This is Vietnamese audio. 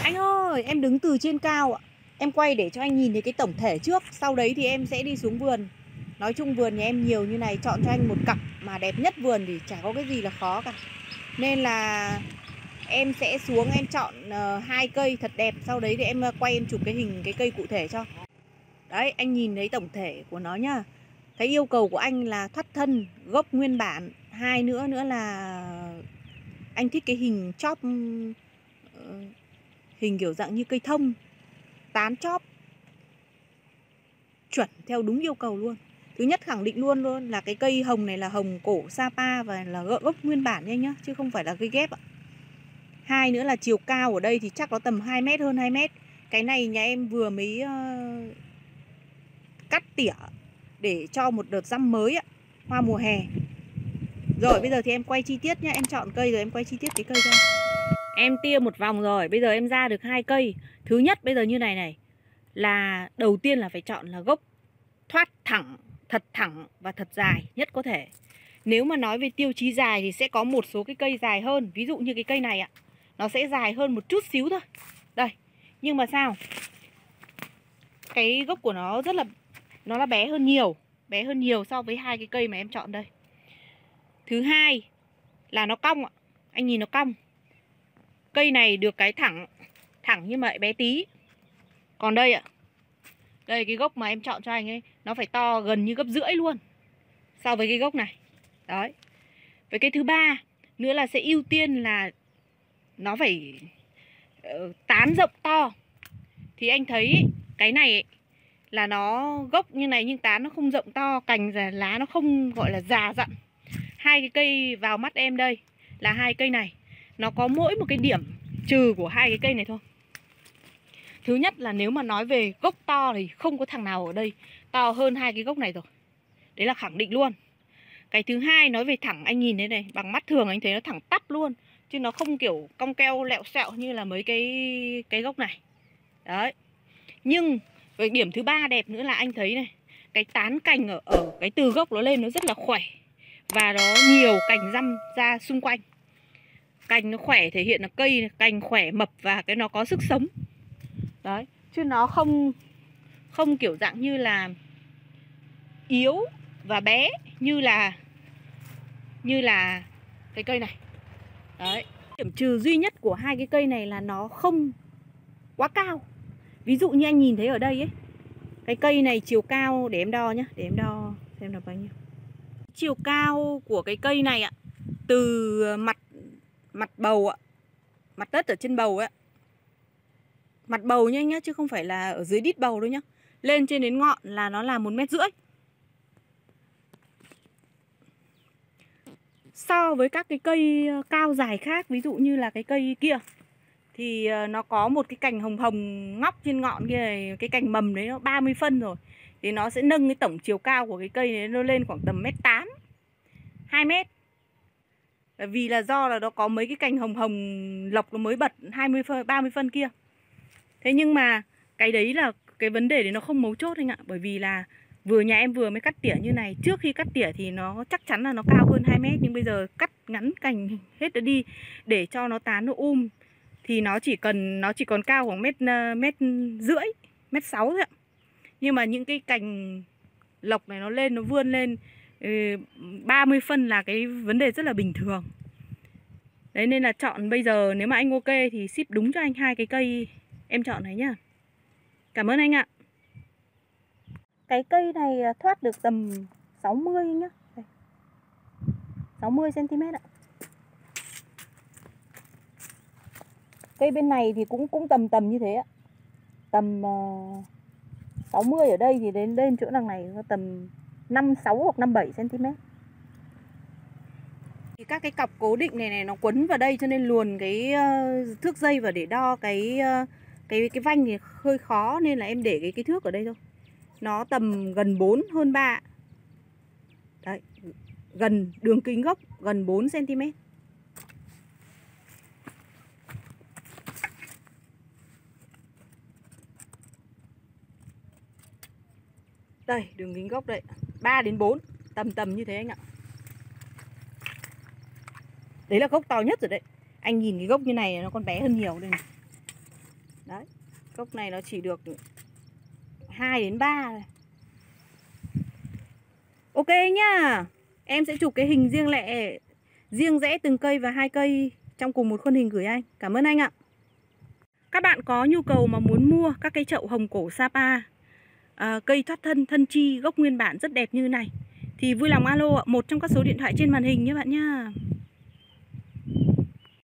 Anh ơi, em đứng từ trên cao ạ. Em quay để cho anh nhìn thấy cái tổng thể trước. Sau đấy thì em sẽ đi xuống vườn. Nói chung vườn nhà em nhiều như này, chọn cho anh một cặp mà đẹp nhất vườn thì chả có cái gì là khó cả. Nên là em sẽ xuống em chọn 2 cây thật đẹp. Sau đấy thì em quay em chụp cái hình cái cây cụ thể cho. Đấy, anh nhìn thấy tổng thể của nó nhá. Cái yêu cầu của anh là thoát thân, gốc nguyên bản. Hai nữa là anh thích cái hình chóp, hình kiểu dạng như cây thông, tán chóp chuẩn theo đúng yêu cầu luôn. Thứ nhất khẳng định luôn là cái cây hồng này là hồng cổ Sapa và là gốc nguyên bản nha anh nhá, chứ không phải là cây ghép ạ. Hai nữa là chiều cao ở đây thì chắc có tầm 2 mét, hơn 2 mét. Cái này nhà em vừa mới cắt tỉa để cho một đợt răm mới ạ, hoa mùa hè. Rồi bây giờ thì em quay chi tiết nhá, em chọn cây rồi em quay chi tiết cái cây cho em. Tia một vòng rồi, bây giờ em ra được 2 cây. Thứ nhất bây giờ như này là đầu tiên là phải chọn là gốc thoát thẳng, thật thẳng và thật dài nhất có thể. Nếu mà nói về tiêu chí dài thì sẽ có một số cái cây dài hơn. Ví dụ như cái cây này ạ, nó sẽ dài hơn một chút xíu thôi. Đây, nhưng mà sao? Cái gốc của nó nó là bé hơn nhiều so với 2 cái cây mà em chọn đây. Thứ hai là nó cong ạ. Anh nhìn nó cong. Cây này được cái thẳng nhưng mà lại bé tí. Còn đây ạ, đây cái gốc mà em chọn cho anh ấy, nó phải to gần như gấp rưỡi luôn so với cái gốc này. Đấy. Với cái thứ ba nữa là sẽ ưu tiên là nó phải tán rộng to. Thì anh thấy cái này ấy, là nó gốc như này nhưng tán nó không rộng to, cành và lá nó không gọi là già dặn. 2 cái cây vào mắt em đây là 2 cây này, nó có mỗi một cái điểm trừ của 2 cái cây này thôi. Thứ nhất là nếu mà nói về gốc to thì không có thằng nào ở đây to hơn 2 cái gốc này rồi. Đấy là khẳng định luôn. Cái thứ hai nói về thẳng, anh nhìn thế này, bằng mắt thường anh thấy nó thẳng tắp luôn, chứ nó không kiểu cong keo lẹo xẹo như là mấy cái gốc này. Đấy. Nhưng cái điểm thứ ba đẹp nữa là anh thấy này, cái tán cành ở cái từ gốc nó lên nó rất là khỏe. Và nó nhiều cành răm ra xung quanh. Cành nó khỏe thể hiện là cây cành khỏe mập và cái nó có sức sống. Đấy, chứ nó không kiểu dạng như là yếu và bé như là cái cây này. Đấy, điểm trừ duy nhất của 2 cái cây này là nó không quá cao. Ví dụ như anh nhìn thấy ở đây ấy, cái cây này chiều cao để em đo nhá, để em đo xem là bao nhiêu. Chiều cao của cái cây này ạ, từ mặt bầu ạ, mặt đất ở trên bầu ấy, mặt bầu nhá anh nhá, chứ không phải là ở dưới đít bầu đâu nhá, lên trên đến ngọn là nó là 1,5 mét. So với các cái cây cao dài khác, ví dụ như là cái cây kia thì nó có một cái cành hồng hồng ngóc trên ngọn kia này, cái cành mầm đấy nó 30 phân rồi, thì nó sẽ nâng cái tổng chiều cao của cái cây này nó lên khoảng tầm 1,8 m, 2 mét. Vì là do là nó có mấy cái cành hồng hồng lộc nó mới bật 20 phân, 30 phân kia. Thế nhưng mà cái đấy là cái vấn đề đấy nó không mấu chốt anh ạ. Bởi vì là nhà em vừa mới cắt tỉa như này. Trước khi cắt tỉa thì nó chắc chắn là nó cao hơn 2 mét. Nhưng bây giờ cắt ngắn cành hết nó đi để cho nó tán nó thì nó chỉ còn cao khoảng mét rưỡi, 1,6 m thôi ạ. Nhưng mà những cái cành lộc này nó lên, nó vươn lên 30 phân là cái vấn đề rất là bình thường. Đấy, nên là chọn bây giờ nếu mà anh ok thì ship đúng cho anh 2 cái cây em chọn này nhá. Cảm ơn anh ạ. Cái cây này thoát được tầm 60 nhá. 60 cm ạ. Cây bên này thì cũng tầm như thế ạ. Tầm 60 ở đây thì lên chỗ đằng này có tầm 56 hoặc 57 cm. Thì các cái cọc cố định này nó quấn vào đây cho nên luồn cái thước dây vào để đo cái vanh thì hơi khó, nên là em để cái thước ở đây thôi. Nó tầm gần 4, hơn 3. Đấy, gần đường kính gốc gần 4 cm. Đây, đường kính gốc đây, 3 đến 4, tầm như thế anh ạ. Đấy là gốc to nhất rồi đấy. Anh nhìn cái gốc như này nó còn bé hơn nhiều đây này. Đấy, gốc này nó chỉ được 2 đến 3 này. Ok nhá. Em sẽ chụp cái hình riêng lẻ, riêng rẽ từng cây và 2 cây trong cùng một khuôn hình gửi anh. Cảm ơn anh ạ. Các bạn có nhu cầu mà muốn mua các cái chậu hồng cổ Sapa, cây thoát thân, thân chi, gốc nguyên bản rất đẹp như này thì vui lòng alo ạ, một trong các số điện thoại trên màn hình nhé bạn nhá.